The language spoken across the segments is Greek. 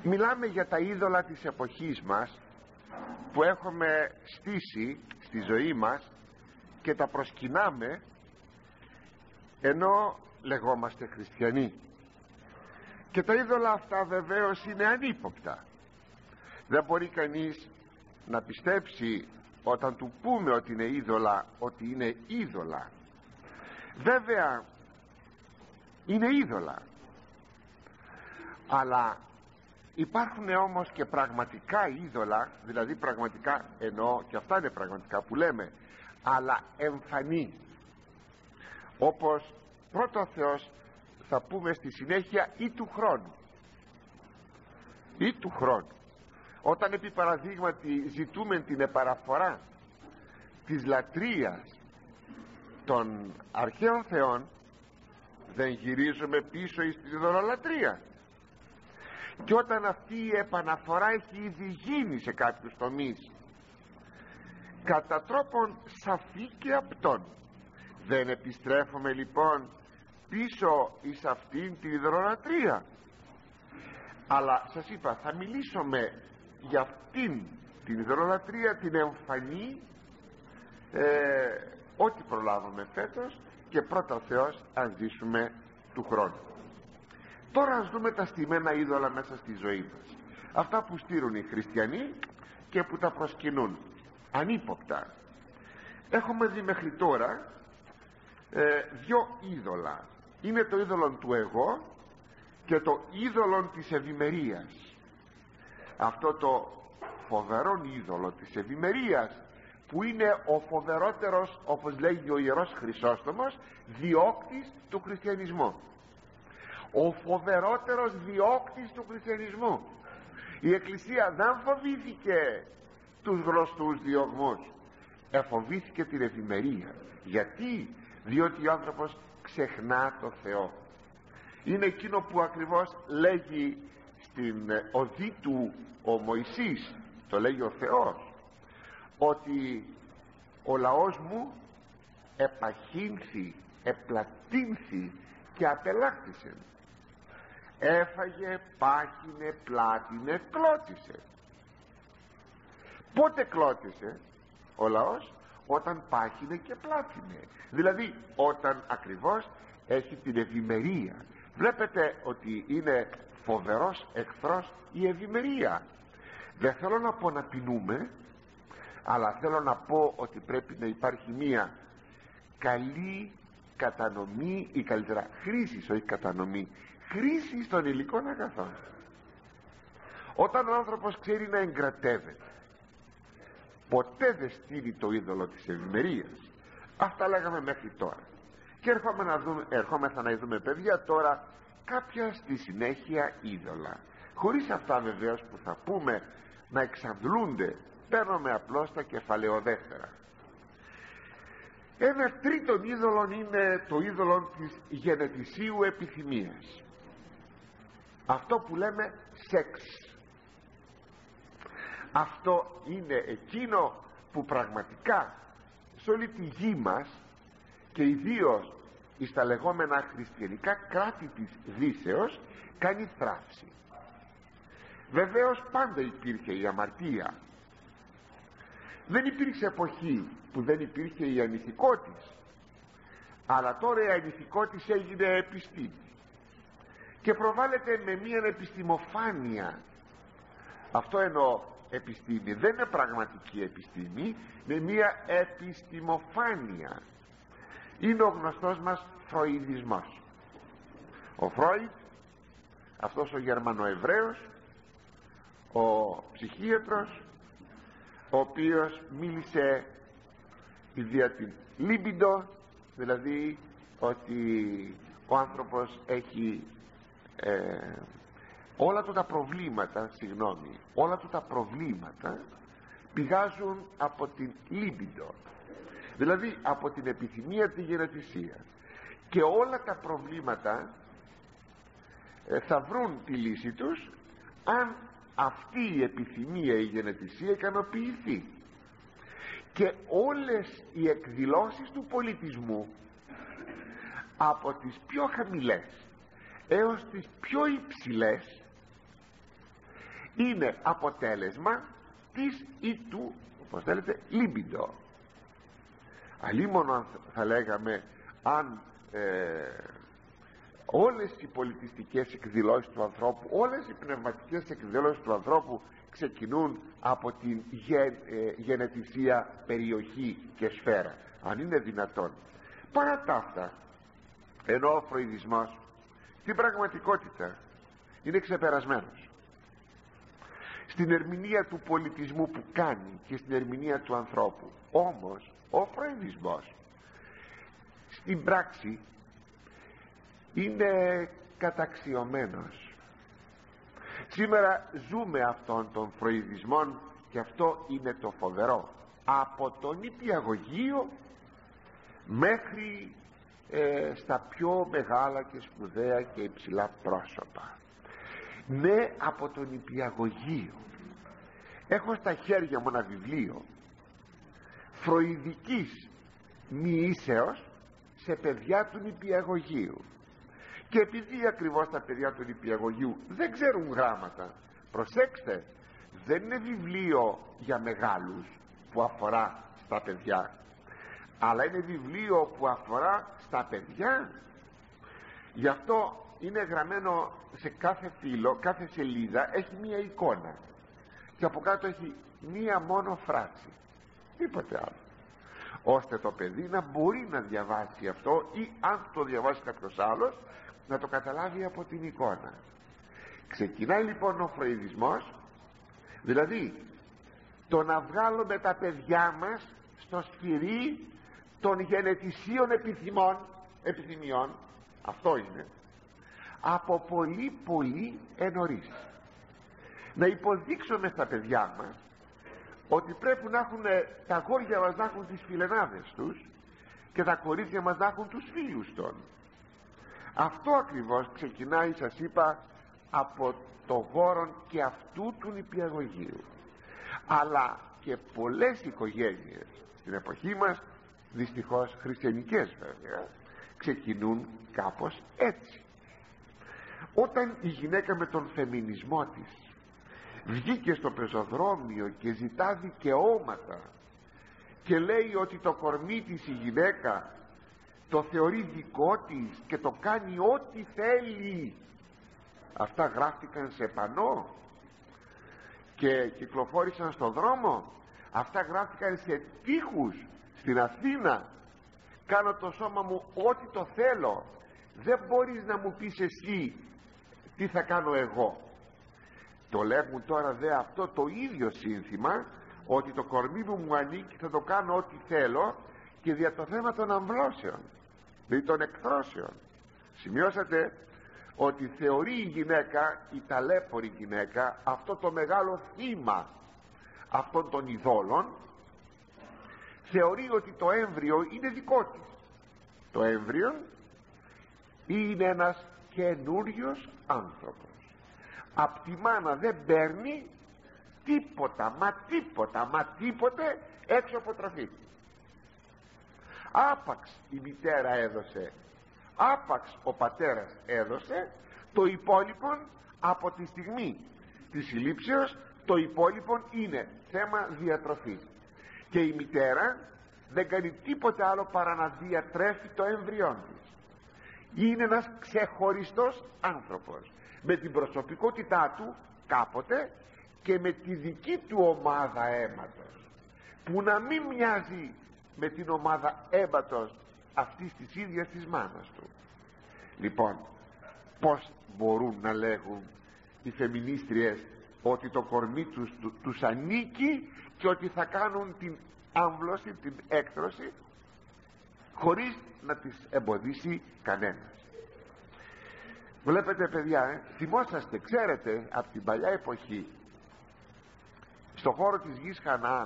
Μιλάμε για τα είδωλα της εποχής μας που έχουμε στήσει στη ζωή μας και τα προσκυνάμε ενώ λεγόμαστε χριστιανοί. Και τα είδωλα αυτά βεβαίως είναι ανύποπτα. Δεν μπορεί κανείς να πιστέψει όταν του πούμε ότι είναι είδωλα, ότι είναι είδωλα. Βέβαια είναι είδωλα, αλλά υπάρχουν όμως και πραγματικά είδωλα, δηλαδή πραγματικά, εννοώ και αυτά είναι πραγματικά που λέμε, αλλά εμφανή, όπως πρώτο Θεός θα πούμε στη συνέχεια, ή του χρόνου, ή του χρόνου. Όταν επί παραδείγματι ζητούμε την επαναφορά της λατρείας των αρχαίων θεών, δεν γυρίζουμε πίσω εις την ειδωλολατρία. Και όταν αυτή η επαναφορά έχει ήδη γίνει σε κάποιους τομείς κατά τρόπον σαφή και απτόν, δεν επιστρέφουμε λοιπόν πίσω εις αυτήν την ειδωλολατρία? Αλλά σας είπα, θα μιλήσουμε για αυτήν την ειδωλολατρία, την εμφανή, ό,τι προλάβουμε φέτος, και πρώτα ο Θεός αν ζήσουμε του χρόνου. Τώρα ας δούμε τα στημένα είδωλα μέσα στη ζωή μας, αυτά που στήρουν οι χριστιανοί και που τα προσκυνούν ανύποπτα. Έχουμε δει μέχρι τώρα δυο είδωλα. Είναι το είδωλο του εγώ και το είδωλο της ευημερίας. Αυτό το φοβερό είδωλο της ευημερίας, που είναι ο φοβερότερος, όπως λέγει ο Ιερός Χρυσόστομος, διώκτης του χριστιανισμού. Ο φοβερότερος διώκτης του χριστιανισμού. Η Εκκλησία δεν φοβήθηκε τους γνωστούς διωγμούς, εφοβήθηκε την ευημερία. Γιατί? Διότι ο άνθρωπος ξεχνά το Θεό. Είναι εκείνο που ακριβώς λέγει στην οδή του ο Μωυσής, το λέγει ο Θεός, ότι ο λαός μου επαχύνθη, επλατύνθη και απελάχθησε. Έφαγε, πάχυνε, πλάτινε, κλώτησε. Πότε κλώτησε ο λαός? Όταν πάχυνε και πλάτινε, δηλαδή όταν ακριβώς έχει την ευημερία. Βλέπετε ότι είναι φοβερός εχθρός η ευημερία. Δεν θέλω να πω να πεινούμε, αλλά θέλω να πω ότι πρέπει να υπάρχει μία καλή κατανομή, ή καλύτερα χρήση, όχι κατανομή, χρήση των υλικών αγαθών. Όταν ο άνθρωπος ξέρει να εγκρατεύεται, ποτέ δεν στείλει το είδωλο της ευημερίας. Αυτά λέγαμε μέχρι τώρα. Και ερχόμεθα να δούμε, παιδιά, τώρα κάποια στη συνέχεια είδωλα, χωρίς αυτά βεβαίως που θα πούμε να εξαντλούνται. Παίρνουμε απλώς τα κεφαλαιοδέστερα. Ένα τρίτον είδωλο είναι το είδωλο της γενετησίου επιθυμίας, αυτό που λέμε σεξ. Αυτό είναι εκείνο που πραγματικά σε όλη τη γη μας, και ιδίως στα λεγόμενα χριστιανικά κράτη της Δύσεως, κάνει θράψη. Βεβαίως πάντα υπήρχε η αμαρτία. Δεν υπήρξε εποχή που δεν υπήρχε η ανηθικότης, αλλά τώρα η ανηθικότης έγινε επιστήμη και προβάλλεται με μια επιστημοφάνεια. Αυτό εννοώ επιστήμη, δεν είναι πραγματική επιστήμη, με μια επιστημοφάνεια. Είναι ο γνωστός μας φροηδισμός. Ο Φρόιντ, αυτός ο Γερμανοεβραίος, ο ψυχίατρος, ο οποίος μίλησε για την λίμπιντο, δηλαδή ότι ο άνθρωπος έχει όλα του τα προβλήματα πηγάζουν από την λίμπιντο, δηλαδή από την επιθυμία, τη γενετησία, και όλα τα προβλήματα θα βρουν τη λύση τους αν αυτή η επιθυμία, η γενετησία ικανοποιηθεί. Και όλες οι εκδηλώσεις του πολιτισμού, από τις πιο χαμηλές έως τις πιο υψηλές, είναι αποτέλεσμα της ή του, όπως θέλετε, libido. Αλλήμον θα λέγαμε αν όλες οι πολιτιστικές εκδηλώσεις του ανθρώπου, όλες οι πνευματικές εκδηλώσεις του ανθρώπου ξεκινούν από την γενετησία περιοχή και σφαίρα, αν είναι δυνατόν. Παρά τα αυτά, ενώ ο φροηδισμός στην πραγματικότητα είναι ξεπερασμένος στην ερμηνεία του πολιτισμού που κάνει και στην ερμηνεία του ανθρώπου, όμως ο φροηδισμός στην πράξη είναι καταξιωμένος. Σήμερα ζούμε αυτόν τον φροηδισμό και αυτό είναι το φοβερό, από τον νηπιαγωγείο μέχρι στα πιο μεγάλα και σπουδαία και υψηλά πρόσωπα. Ναι, από τον νηπιαγωγείο. Έχω στα χέρια μου ένα βιβλίο φροηδικής μοιήσεως σε παιδιά του νηπιαγωγείου, και επειδή ακριβώς τα παιδιά του νηπιαγωγείου δεν ξέρουν γράμματα, προσέξτε, δεν είναι βιβλίο για μεγάλους που αφορά στα παιδιά, αλλά είναι βιβλίο που αφορά στα παιδιά. Γι' αυτό είναι γραμμένο σε κάθε φύλλο, κάθε σελίδα έχει μία εικόνα και από κάτω έχει μία μόνο φράση, τίποτε άλλο, ώστε το παιδί να μπορεί να διαβάσει αυτό, ή αν το διαβάσει κάποιος άλλος να το καταλάβει από την εικόνα. Ξεκινάει λοιπόν ο φροηδισμός, δηλαδή το να βγάλουμε τα παιδιά μας στο σφυρί των γενετησίων επιθυμιών, αυτό είναι, από πολύ πολύ ενωρίς. Να υποδείξουμε στα παιδιά μας ότι πρέπει να έχουν, τα αγόρια μας να έχουν τις φιλενάδες τους και τα κορίτσια μας να έχουν τους φίλους των. Αυτό ακριβώς ξεκινάει, σας είπα, από το γόρον και αυτού του νηπιαγωγείου. Αλλά και πολλές οικογένειες στην εποχή μας, δυστυχώς χριστιανικές βέβαια, ξεκινούν κάπως έτσι. Όταν η γυναίκα με τον φεμινισμό της βγήκε στο πεζοδρόμιο και ζητά δικαιώματα και λέει ότι το κορμί της η γυναίκα το θεωρεί δικό της και το κάνει ό,τι θέλει, αυτά γράφτηκαν σε πανό και κυκλοφόρησαν στο δρόμο, αυτά γράφτηκαν σε τοίχους στην Αθήνα, κάνω το σώμα μου ό,τι το θέλω, δεν μπορείς να μου πεις εσύ τι θα κάνω εγώ. Το λέγουν τώρα δε αυτό το ίδιο σύνθημα, ότι το κορμί μου ανήκει, θα το κάνω ό,τι θέλω, και δια το θέμα των αμβλώσεων, δηλαδή των εκθρώσεων. Σημειώσατε ότι θεωρεί η γυναίκα, η ταλέπορη γυναίκα, αυτό το μεγάλο θύμα αυτών των ειδόλων, θεωρεί ότι το έμβριο είναι δικό της. Το έμβριο είναι ένας καινούριος άνθρωπος. Απ' τη μάνα δεν παίρνει τίποτα, μα τίποτε έξω από τροφή. Άπαξ η μητέρα έδωσε, άπαξ ο πατέρας έδωσε, το υπόλοιπο από τη στιγμή της συλλήψεως, το υπόλοιπο είναι θέμα διατροφής. Και η μητέρα δεν κάνει τίποτε άλλο παρά να διατρέφει το έμβριόν της. Είναι ένας ξεχωριστός άνθρωπος, με την προσωπικότητά του κάποτε και με τη δική του ομάδα αίματος, που να μην μοιάζει με την ομάδα αίματος αυτής της ίδιας της μάνας του. Λοιπόν, πως μπορούν να λέγουν οι φεμινίστριες ότι το κορμί τους ανήκει και ότι θα κάνουν την άμβλωση, την έκτρωση, χωρίς να τις εμποδίσει κανένας. Βλέπετε παιδιά, θυμόσαστε, ξέρετε, από την παλιά εποχή, στο χώρο της γης Χαναάν,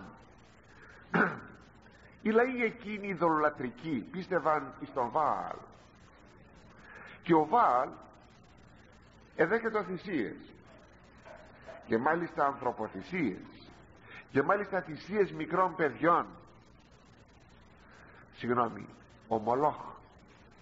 οι λαοί εκείνοι οι δολολατρικοί πίστευαν στον Βάαλ, και ο Βάαλ εδέχεται θυσίες, και μάλιστα ανθρωποθυσίες, και μάλιστα θυσίες μικρών παιδιών. Συγγνώμη, ο Μολόχ,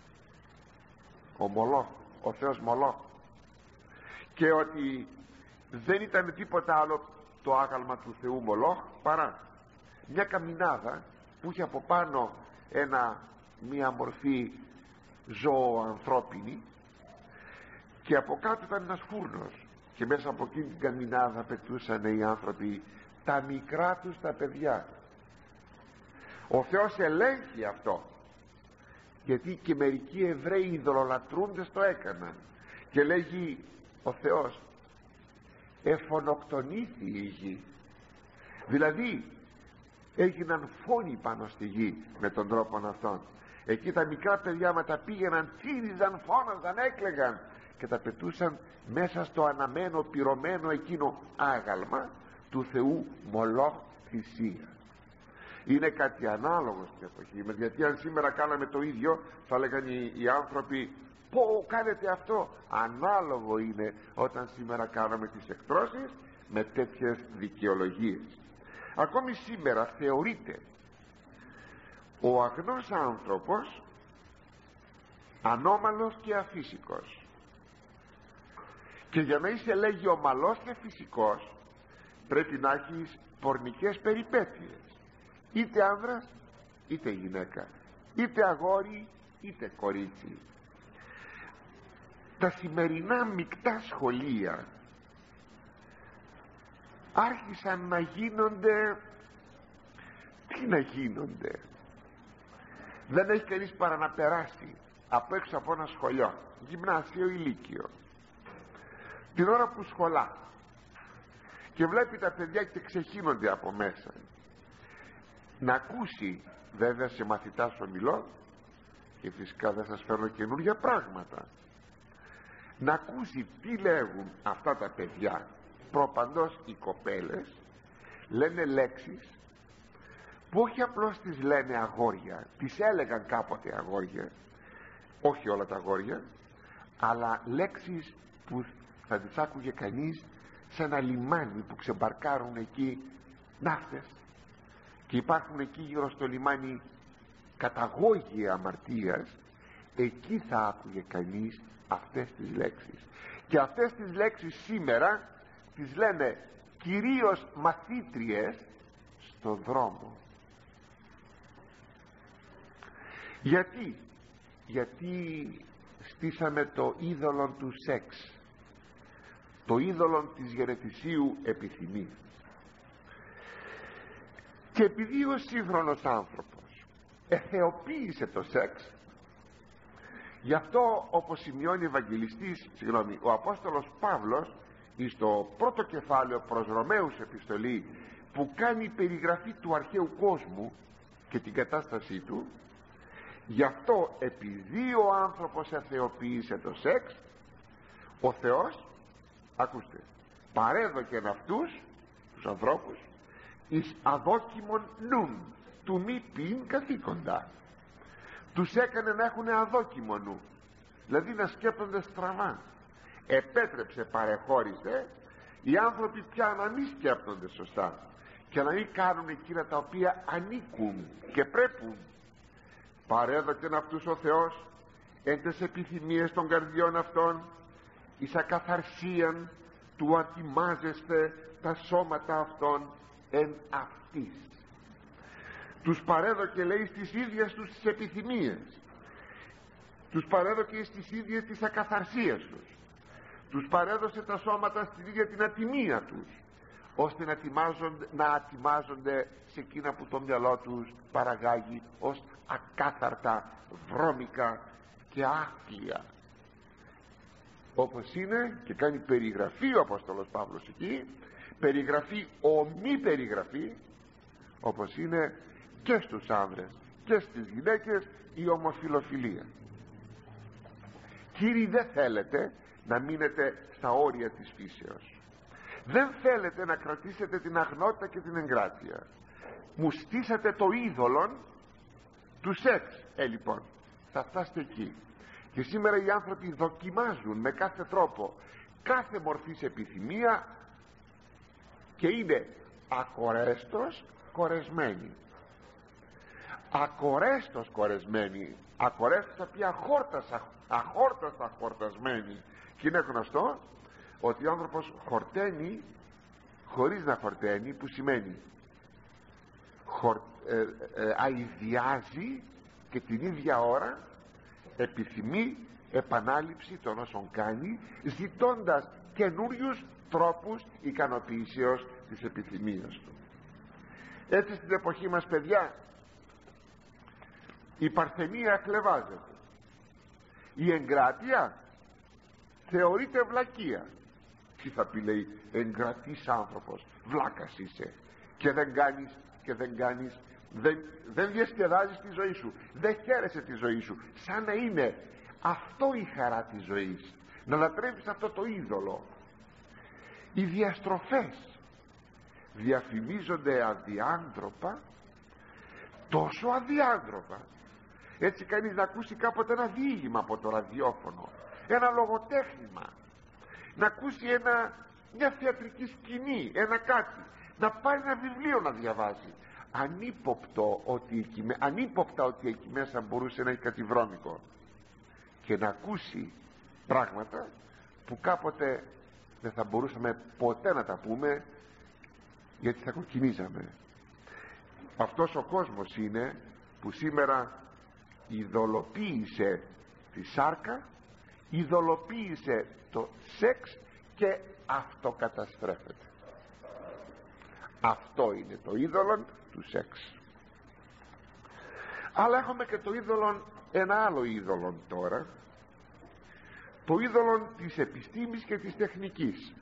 ο Θεός Μολόχ, και ότι δεν ήταν τίποτα άλλο το άγαλμα του θεού Μολόχ παρά μια καμινάδα που είχε από πάνω μια μορφή ζωοανθρώπινη και από κάτω ήταν ένας φούρνος, και μέσα από εκείνη την καμινάδα πετούσαν οι άνθρωποι τα μικρά τους τα παιδιά. Ο Θεός ελέγχει αυτό, γιατί και μερικοί Εβραίοι ειδωλολατρούντες το έκαναν, και λέγει ο Θεός εφονοκτονήθη η γη, δηλαδή έγιναν φόνοι πάνω στη γη με τον τρόπο αυτόν. Εκεί τα μικρά παιδιά μεταπήγαιναν, τσίριζαν, φώναζαν, έκλαιγαν και τα πετούσαν μέσα στο αναμένο, πυρωμένο εκείνο άγαλμα του θεού Μολόχ θυσία. Είναι κάτι ανάλογο στην εποχή μας, γιατί αν σήμερα κάναμε το ίδιο θα λέγανε οι άνθρωποι πω κάνετε αυτό. Ανάλογο είναι όταν σήμερα κάναμε τις εκτρώσεις με τέτοιες δικαιολογίες. Ακόμη σήμερα θεωρείται ο αγνός άνθρωπος ανώμαλος και αφύσικος, και για να είσαι, λέγει, ομαλός και φυσικός πρέπει να έχεις πορνικές περιπέτειες, είτε άνδρας είτε γυναίκα, είτε αγόρι είτε κορίτσι. Τα σημερινά μεικτά σχολεία άρχισαν να γίνονται, τι να γίνονται, δεν έχει κανείς παρά να περάσει από έξω από ένα σχολείο, γυμνάσιο ή λύκειο, την ώρα που σχολά, και βλέπει τα παιδιά και ξεχύνονται από μέσα, να ακούσει, βέβαια σε μαθητάς ομιλώ, και φυσικά δεν σας φέρνω καινούργια πράγματα, να ακούσει τι λέγουν αυτά τα παιδιά. Προπαντός οι κοπέλες λένε λέξεις που όχι απλώς τις λένε αγόρια, τις έλεγαν κάποτε αγόρια, όχι όλα τα αγόρια, αλλά λέξεις που θα τις άκουγε κανείς σε ένα λιμάνι που ξεμπαρκάρουν εκεί ναύτες, και υπάρχουν εκεί γύρω στο λιμάνι καταγόγια αμαρτίας. Εκεί θα άκουγε κανείς αυτές τις λέξεις, και αυτές τις λέξεις σήμερα τις λένε κυρίως μαθήτριες στον δρόμο. Γιατί στήσαμε το είδωλο του σεξ, το είδωλο της γενετησίου επιθυμίας, και επειδή ο σύγχρονος άνθρωπος εθεοποίησε το σεξ, γι' αυτό, όπως σημειώνει ο Απόστολος Παύλος στο πρώτο κεφάλαιο προς Ρωμαίους επιστολή, που κάνει περιγραφή του αρχαίου κόσμου και την κατάστασή του, γι' αυτό επειδή ο άνθρωπος εθεοποίησε το σεξ, ο Θεός, ακούστε, παρέδοκεν αυτούς τους ανθρώπους εις αδόκιμον νουν, του μη πίν καθήκοντα. Τους έκανε να έχουν αδόκιμο νου, δηλαδή να σκέπτονται στραβά. Επέτρεψε, παρεχώρησε οι άνθρωποι πια να μην σκέπτονται σωστά και να μην κάνουν εκείνα τα οποία ανήκουν και πρέπουν. Παρέδοκεν αυτούς ο Θεός εν τες επιθυμίες των καρδιών αυτών εις ακαθαρσίαν του ατιμάζεστε τα σώματα αυτών εν αυτής. Τους παρέδοκε, λέει, στις ίδιες τους τις επιθυμίες, τους παρέδοκε στις ίδιες τις ακαθαρσίες τους, τους παρέδωσε τα σώματα στην ίδια την ατιμία τους, ώστε να ατιμάζονται σε εκείνα που το μυαλό τους παραγάγει ως ακάθαρτα, βρώμικα και άθλια. Όπως είναι, και κάνει περιγραφή ο Απόστολος Παύλος εκεί, περιγραφή ομή περιγραφή, όπως είναι και στους άνδρες και στις γυναίκες η ομοφιλοφιλία. Κύριοι, δεν θέλετε να μείνετε στα όρια της φύσεως, δεν θέλετε να κρατήσετε την αγνότητα και την εγκράτεια, μου στήσατε το είδωλον του σεξ. Λοιπόν, θα φτάσετε εκεί. Και σήμερα οι άνθρωποι δοκιμάζουν με κάθε τρόπο κάθε μορφής επιθυμία και είναι ακορέστος κορεσμένοι, ακορέστος κορεσμένοι, ακορέστος τα οποία αχόρταστα χορτασμένοι. Και είναι γνωστό ότι ο άνθρωπος χορταίνει χωρίς να χορταίνει, που σημαίνει αηδιάζει και την ίδια ώρα επιθυμεί επανάληψη των όσων κάνει, ζητώντας καινούριους τρόπους ικανοποίησεως της επιθυμίας του. Έτσι στην εποχή μας, παιδιά, η παρθενία χλευάζεται, η εγκράτεια θεωρείται βλακεία. Τι θα πει, λέει, εγκρατής άνθρωπος, βλάκας είσαι και δεν κάνεις, δεν διασκεδάζεις τη ζωή σου, δεν χαίρεσαι τη ζωή σου, σαν να είναι αυτό η χαρά της ζωής, να λατρεύεις αυτό το είδωλο. Οι διαστροφές διαφημίζονται αδιάντροπα, τόσο αδιάντροπα, έτσι κανείς να ακούσει κάποτε ένα διήγημα από το ραδιόφωνο, ένα λογοτέχνημα, να ακούσει μια θεατρική σκηνή, ένα κάτι, να πάρει ένα βιβλίο να διαβάζει, ανύποπτα ότι εκεί μέσα μπορούσε να έχει κάτι βρώμικο, και να ακούσει πράγματα που κάποτε δεν θα μπορούσαμε ποτέ να τα πούμε, γιατί θα κοκκινίζαμε. Αυτός ο κόσμος είναι που σήμερα ειδωλοποίησε τη σάρκα, ειδωλοποίησε το σεξ και αυτοκαταστρέφεται. Αυτό είναι το είδωλο του σεξ. Αλλά έχουμε και το είδωλο, ένα άλλο είδωλο τώρα, το είδωλο της επιστήμης και της τεχνικής.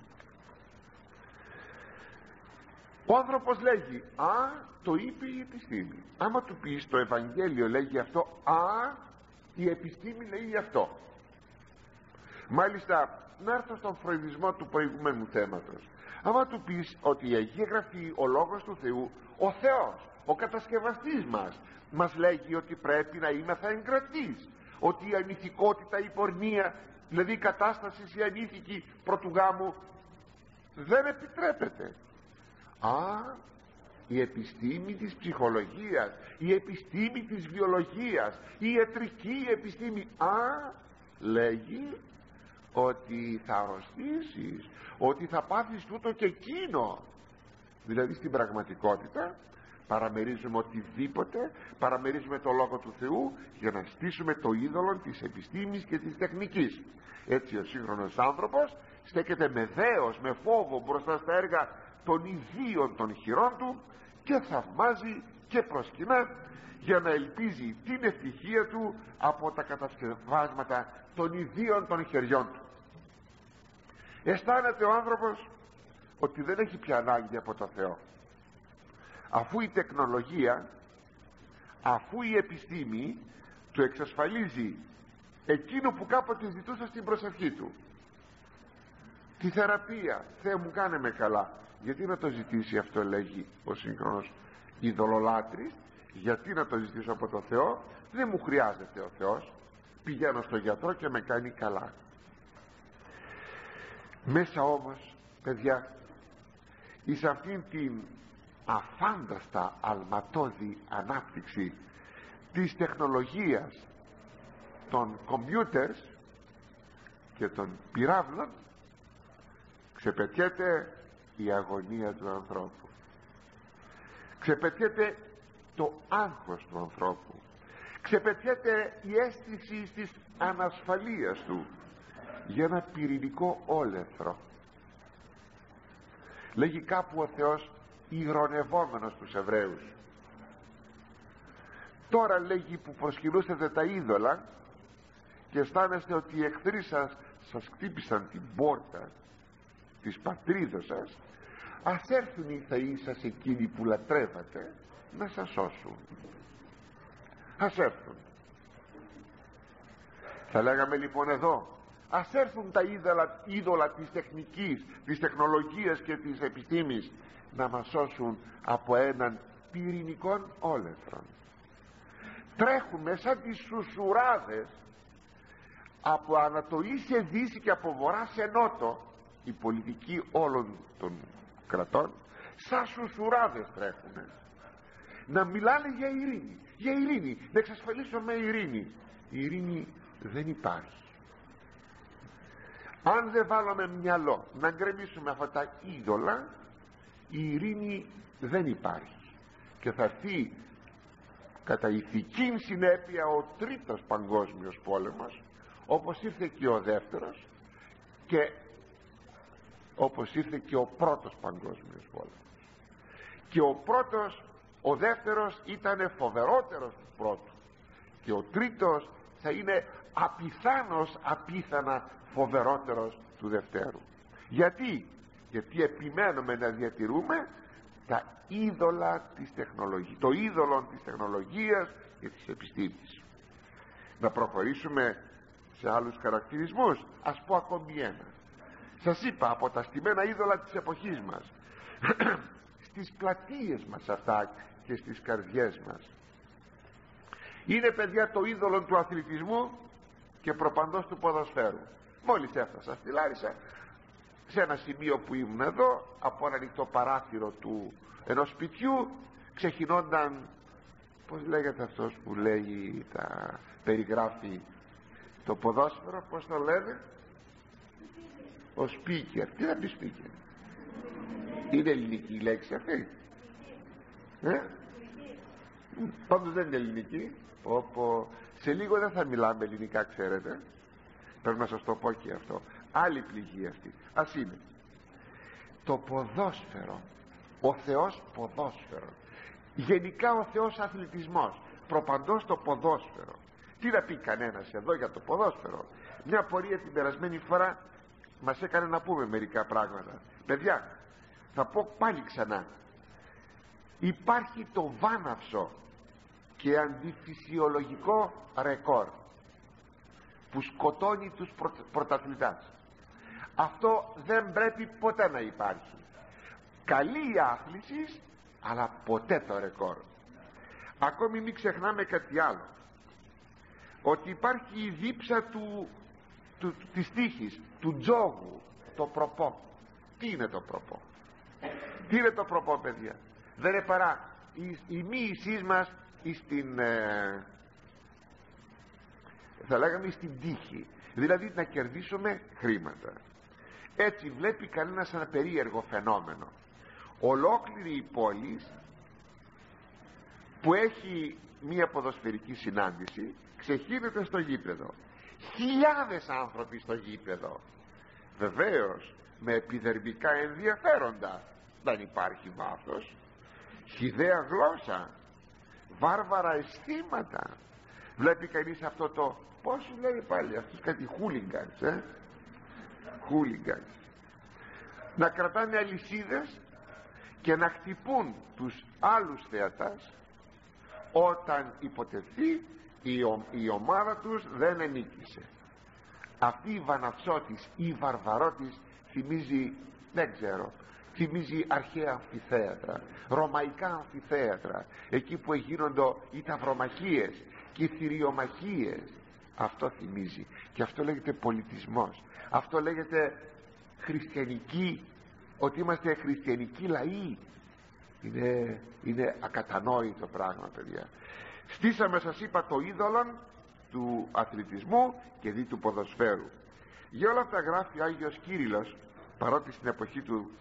Ο άνθρωπος λέγει, το είπε η επιστήμη. Άμα του πεις το Ευαγγέλιο λέγει αυτό, η επιστήμη λέει αυτό. Μάλιστα, να έρθω στον φροηδισμό του προηγουμένου θέματος. Άμα του πεις ότι η Αγία Γραφή, ο Λόγος του Θεού, ο Θεός, ο κατασκευαστής μας λέγει ότι πρέπει να είμεθα εγκρατείς, ότι η ανηθικότητα, η πορνεία, δηλαδή η κατάσταση η ανήθικη πρωτού γάμου δεν επιτρέπεται. Η επιστήμη της ψυχολογίας, η επιστήμη της βιολογίας, η ιατρική επιστήμη λέγει ότι θα αρρωστήσεις, ότι θα πάθεις τούτο και εκείνο. Δηλαδή στην πραγματικότητα παραμερίζουμε οτιδήποτε, παραμερίζουμε το Λόγο του Θεού για να στήσουμε το είδωλο της επιστήμης και της τεχνικής. Έτσι ο σύγχρονος άνθρωπος στέκεται με δέος, με φόβο μπροστά στα έργα των ιδίων των χειρών του και θαυμάζει και προσκυνά για να ελπίζει την ευτυχία του από τα κατασκευάσματα των ιδίων των χεριών του. Αισθάνεται ο άνθρωπος ότι δεν έχει πια ανάγκη από το Θεό, αφού η τεχνολογία, αφού η επιστήμη του εξασφαλίζει εκείνο που κάποτε ζητούσε στην προσευχή του, τη θεραπεία. Θεέ μου, κάνε με καλά. Γιατί να το ζητήσει αυτό, λέγει ο σύγχρονος ειδωλολάτρης, γιατί να το ζητήσω από το Θεό, δεν μου χρειάζεται ο Θεός, πηγαίνω στο γιατρό και με κάνει καλά. Μέσα όμως, παιδιά, εις αυτήν την αφάνταστα αλματώδη ανάπτυξη της τεχνολογίας, των κομπιούτερς και των πυράβλων, ξεπετιέται η αγωνία του ανθρώπου, ξεπετιέται το άγχος του ανθρώπου, ξεπετιέται η αίσθηση της ανασφαλείας του για ένα πυρηνικό όλεθρο. Λέγει κάπου ο Θεός ηρωνευόμενος τους Εβραίους, τώρα λέγει που προσκυνούσατε τα είδωλα και αισθάνεστε ότι οι εχθροί σας χτύπησαν την πόρτα της πατρίδος σας, ας έρθουν οι θεοί σας εκείνοι που λατρεύατε να σας σώσουν. Ας έρθουν. Θα λέγαμε λοιπόν εδώ, ας έρθουν τα είδωλα της τεχνικής, της τεχνολογίας και της επιστήμης να μας σώσουν από έναν πυρηνικό όλεθρο. Τρέχουμε σαν τις σουσουράδες από Ανατολή σε Δύση και από Βορρά σε Νότο, η πολιτική όλων των κρατών, σαν σουσουράδες τρέχουν να μιλάνε για ειρήνη, για ειρήνη, να εξασφαλίσουμε ειρήνη. Η ειρήνη δεν υπάρχει. Αν δεν βάλουμε μυαλό να γκρεμίσουμε αυτά τα είδωλα, η ειρήνη δεν υπάρχει και θα έρθει κατά ηθική συνέπεια ο τρίτος παγκόσμιος πόλεμος, όπως ήρθε και ο δεύτερος και όπως ήρθε και ο πρώτος παγκόσμιος πόλεμος. Και ο πρώτος, ο δεύτερος ήταν φοβερότερος του πρώτου και ο τρίτος θα είναι απίθανα φοβερότερος του δευτέρου. Γιατί επιμένουμε να διατηρούμε τα είδωλα της τεχνολογίας, το είδωλο της τεχνολογίας και της επιστήμης. Να προχωρήσουμε σε άλλους χαρακτηρισμούς. Ας πω ακόμη ένα. Σας είπα από τα στημένα είδωλα της εποχής μας στις πλατείες μας αυτά και στις καρδιές μας είναι, παιδιά, το είδωλο του αθλητισμού και προπαντός του ποδοσφαίρου. Μόλις έφτασα στη Λάρισα, σε ένα σημείο που ήμουν εδώ, από ένα ανοιχτό παράθυρο του ενός σπιτιού ξεκινώνταν, πώς λέγεται αυτός που λέγει, τα περιγράφει το ποδόσφαιρο, πώς το λένε, ο speaker. Τι θα πει speaker? Είναι ελληνική η λέξη αυτή? Πάντως δεν είναι ελληνική. Σε λίγο δεν θα μιλάμε ελληνικά, ξέρετε, πρέπει να σας το πω και αυτό. Άλλη πληγή αυτή. Ας είναι το ποδόσφαιρο, ο Θεός ποδόσφαιρο, γενικά ο Θεός αθλητισμός, προπαντός το ποδόσφαιρο. Τι να πει κανένας εδώ για το ποδόσφαιρο? Μια πορεία την περασμένη φορά μας έκανε να πούμε μερικά πράγματα. Παιδιά, θα πω πάλι ξανά, υπάρχει το βάναυσο και αντιφυσιολογικό ρεκόρ που σκοτώνει τους πρωταθλητάς. Αυτό δεν πρέπει ποτέ να υπάρχει. Καλή η άθληση, αλλά ποτέ το ρεκόρ. Ακόμη μην ξεχνάμε κάτι άλλο, ότι υπάρχει η δίψα της τύχης, του τζόγου, το προπό. Τι είναι το προπό? Τι είναι το προπό, παιδιά? Δεν είναι παρά η μοίησή μας στην, θα λέγαμε, στην τύχη, δηλαδή να κερδίσουμε χρήματα. Έτσι βλέπει κανένας ένα περίεργο φαινόμενο. Ολόκληρη η πόλη που έχει μία ποδοσφαιρική συνάντηση ξεχύνεται στο γήπεδο, χιλιάδες άνθρωποι στο γήπεδο, βεβαίως με επιδερμικά ενδιαφέροντα. Δεν υπάρχει βάθος, χυδαία γλώσσα, βάρβαρα αισθήματα. Βλέπει κανείς αυτό το, πώς σου λέει πάλι αυτούς, κάτι χούλιγκανς, χούλιγκανς, να κρατάνε αλυσίδες και να χτυπούν τους άλλους θεατάς όταν υποτεθεί η ομάδα τους δεν ενίκησε. Αυτή η βαναυσότης ή η βαρβαρότης θυμίζει, δεν ξέρω, θυμίζει αρχαία αμφιθέατρα, ρωμαϊκά αμφιθέατρα, εκεί που γίνονται οι ταυρομαχίες και οι θηριομαχίες. Αυτό θυμίζει, και αυτό λέγεται πολιτισμός. Αυτό λέγεται χριστιανική, ότι είμαστε χριστιανικοί λαοί. Είναι ακατανόητο πράγμα, παιδιά. Στήσαμε, σας είπα, το είδωλο του αθλητισμού και δι του ποδοσφαίρου. Για όλα αυτά γράφει ο Άγιος Κύριλλος, παρότι στην εποχή του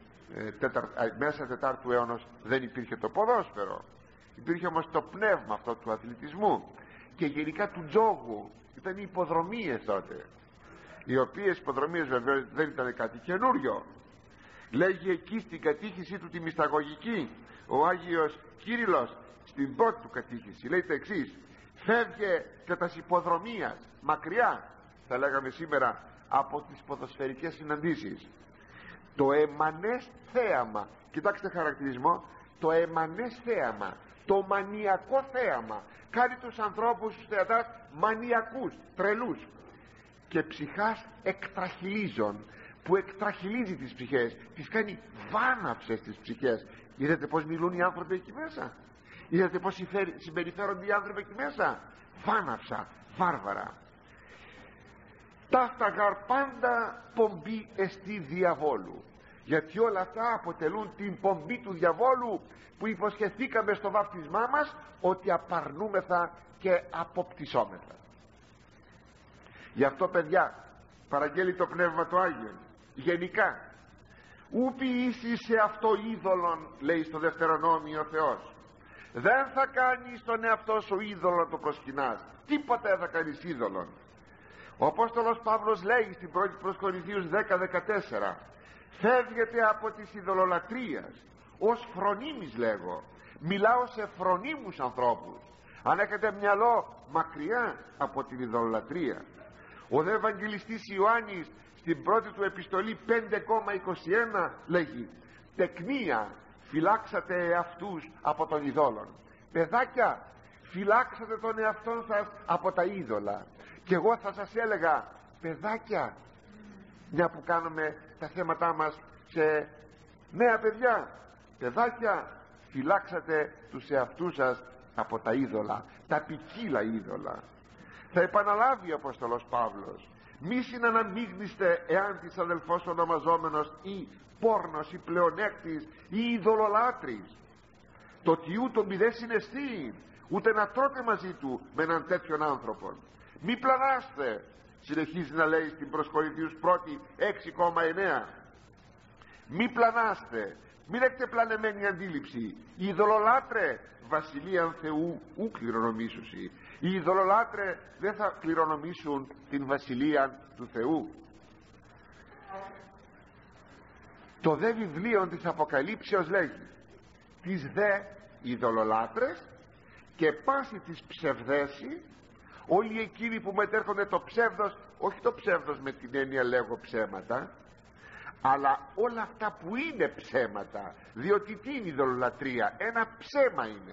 μέσα 4ου αιώνα δεν υπήρχε το ποδόσφαιρο, υπήρχε όμως το πνεύμα αυτό του αθλητισμού και γενικά του τζόγου. Ήταν οι υποδρομίες τότε, οι οποίες υποδρομίες βέβαια δεν ήταν κάτι καινούριο. Λέγει εκεί στην κατήχηση του τη μυσταγωγική ο Άγιος Κύριλλος, στην πρώτη του κατήχηση, λέει το εξής: φεύγε κατά υποδρομίας, μακριά θα λέγαμε σήμερα από τις ποδοσφαιρικές συναντήσεις, το εμανές θέαμα. Κοιτάξτε χαρακτηρισμό, το εμανές θέαμα, το μανιακό θέαμα, κάνει τους ανθρώπους, τους θεατάς, μανιακούς, τρελούς, και ψυχάς εκτραχυλίζων, που εκτραχυλίζει τις ψυχές, τις κάνει βάναυσες τις ψυχές. Είδατε πως μιλούν οι άνθρωποι εκεί μέσα? Είδατε πως συμπεριφέρονται οι άνθρωποι εκεί μέσα? Βάναυσα, βάρβαρα. Ταύτα γαρ πάντα πομπή εστί διαβόλου, γιατί όλα αυτά αποτελούν την πομπή του διαβόλου που υποσχεθήκαμε στο βάπτισμά μας ότι απαρνούμεθα και αποπτυσσόμεθα. Γι' αυτό, παιδιά, παραγγέλει το Πνεύμα το Άγιον γενικά. Ου ποιήσεις σε αυτό είδωλον, λέει στο Δευτερονόμιο ο Θεός. Δεν θα κάνεις τον εαυτό σου είδωλο να το προσκυνάς, τίποτα δεν θα κάνεις είδωλον. Ο Απόστολος Παύλος λέει στην 1η προς Κορινθίους 10-14, φεύγετε από τις ειδωλολατρίας, ως φρονίμης λέγω, μιλάω σε φρονίμους ανθρώπους. Αν έχετε μυαλό, μακριά από την ειδωλολατρία. Ο δε Ευαγγελιστής Ιωάννης στην πρώτη του επιστολή 5,21 λέγει, τεκνία φυλάξατε εαυτούς από τον ειδόλων. Παιδάκια, φυλάξατε τον εαυτό σας από τα είδωλα. Και εγώ θα σας έλεγα, παιδάκια, μια που κάνουμε τα θέματά μας σε νέα παιδιά, παιδάκια, φυλάξατε τους εαυτούς σας από τα είδωλα, τα ποικίλα είδωλα. Θα επαναλάβει ο Απόστολος Παύλος, μη συναναμίγνυστε εάν της αδελφός ονομαζόμενος ή πόρνος ή πλεονέκτης ή ειδωλολάτρης. Το τι ούτω μη δε συναισθεί, ούτε να τρώτε μαζί του με έναν τέτοιον άνθρωπον. Μη πλανάστε, συνεχίζει να λέει στην προς Κορινθίους 1 6,9. Μη πλανάστε, μην έχετε πλανεμένη αντίληψη. Οι ειδωλολάτρε βασιλείαν Θεού ου κληρονομήσουσι. Οι ειδωλολάτρε δεν θα κληρονομήσουν την βασιλεία του Θεού. Το δε βιβλίο της Αποκαλύψεως λέγει, τις δε ειδωλολάτρες και πάση της ψευδέση, όλοι εκείνοι που μετέρχονται το ψεύδος, όχι το ψεύδος με την έννοια λέγω ψέματα, αλλά όλα αυτά που είναι ψέματα, διότι τι είναι η ειδωλολατρία? Ένα ψέμα είναι.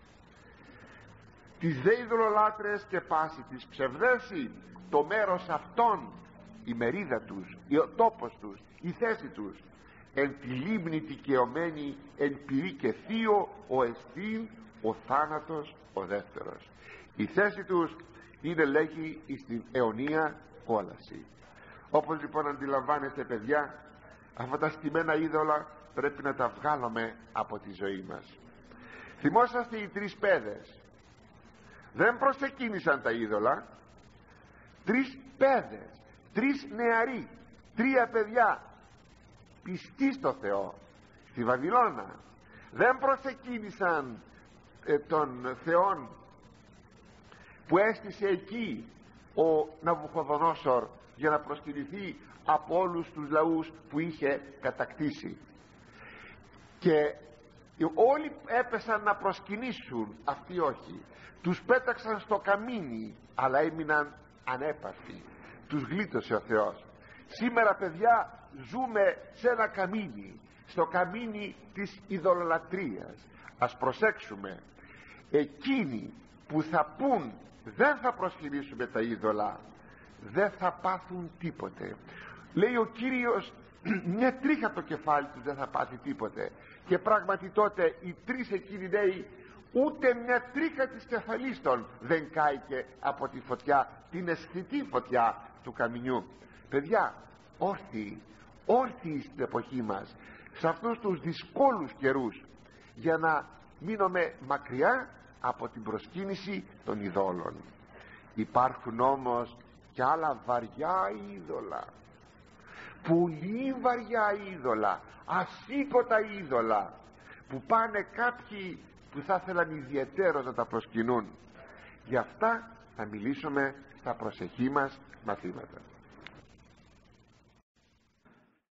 Τις δε ειδωλολάτρες και πάση της ψευδέση, το μέρος αυτών, η μερίδα τους, ο τόπος τους, η θέση τους, εν τη λίμνη δικαιωμένη, εν πυρή και θείο, ο εστίν, ο θάνατος, ο δεύτερος. Η θέση τους είναι, λέγει, στην αιωνία κόλαση. Όπως λοιπόν αντιλαμβάνεστε, παιδιά, αυτά τα στημένα είδωλα πρέπει να τα βγάλουμε από τη ζωή μας. Θυμόσαστε οι τρεις παιδες, δεν προσεκίνησαν τα είδωλα. Τρεις παιδες, τρεις νεαροί, τρία παιδιά πιστοί στο Θεό στη Βαβυλώνα, δεν προσεκίνησαν τον Θεόν που έστησε εκεί ο Ναβουχοδονόσορ για να προσκυνηθεί από όλους τους λαούς που είχε κατακτήσει. Και όλοι έπεσαν να προσκυνήσουν, αυτοί όχι. Τους πέταξαν στο καμίνι, αλλά έμειναν ανέπαυτοι. Τους γλίτωσε ο Θεός. Σήμερα, παιδιά, ζούμε σε ένα καμίνι, στο καμίνι της ειδωλολατρίας. Ας προσέξουμε, εκείνοι που θα πούν δεν θα προσκυνήσουμε τα είδωλα, δεν θα πάθουν τίποτε. Λέει ο Κύριος, μια τρίχα το κεφάλι τους δεν θα πάθει τίποτε. Και πράγματι τότε οι τρεις εκείνοι νέοι, ούτε μια τρίχα της κεφαλής των δεν κάηκε από τη φωτιά, την αισθητή φωτιά του καμινιού. Παιδιά, όρθιοι στην εποχή μας, σε αυτούς τους δυσκόλους καιρούς, για να μείνουμε μακριά από την προσκύνηση των ειδόλων. Υπάρχουν όμως και άλλα βαριά είδωλα, πολύ βαριά είδωλα, ασήκωτα είδωλα, που πάνε κάποιοι που θα ήθελαν ιδιαιτέρως να τα προσκυνούν. Γι' αυτά θα μιλήσουμε στα προσεχή μας μαθήματα.